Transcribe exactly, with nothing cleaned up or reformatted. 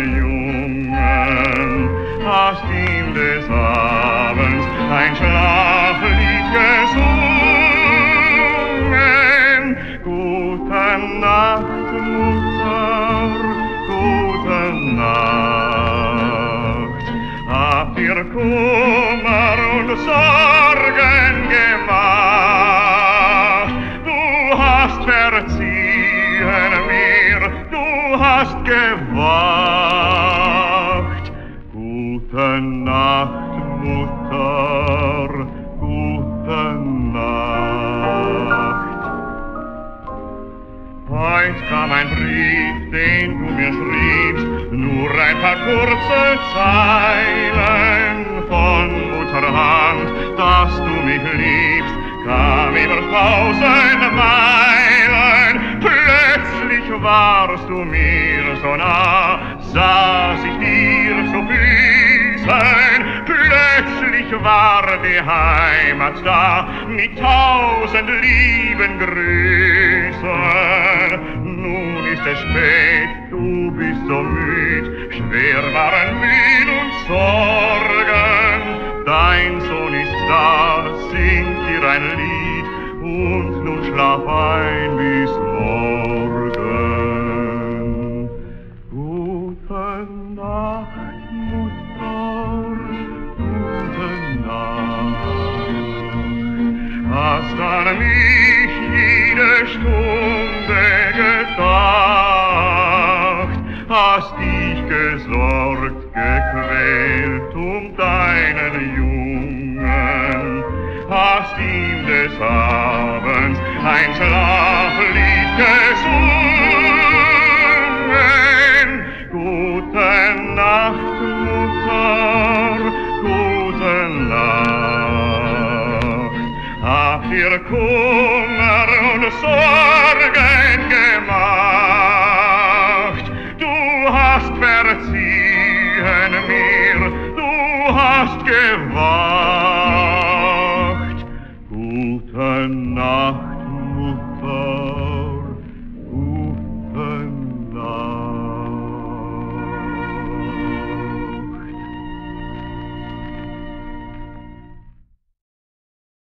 Jungen, hast ihm des Abends ein Schlaflied gesungen. Gute Nacht, Mutter, gute Nacht. Habt ihr Kummer und Sorgen gemacht? Du hast verziehen mir, du hast gewacht. Gute Nacht, Mutter, gute Nacht. Heut kam ein Brief, den du mir schriebst, nur ein paar kurze Zeilen von Mutterhand, dass du mich liebst, kam über tausend Meilen. Plötzlich warst du mir so nah, saß ich dir zu Füßen. Plötzlich war die Heimat da, mit tausend lieben Grüßen. Nun ist es spät, du bist so müd, schwer waren Mühen und Sorgen. Dein Sohn ist da, singt dir ein Lied und nun schlaf ein bis morgen. Gute Nacht, Mutter, gute Nacht. Hast an mich jede Stunde gedacht, hast dich gesorgt, gequält um deinen Jungen, hast ihm des Abends ein Schlaflied gesungen. Gute Nacht, Mutter, gute Nacht. Habt ihr Kummer und Sorgen gemacht? Du hast verziehen mir, du hast gewacht.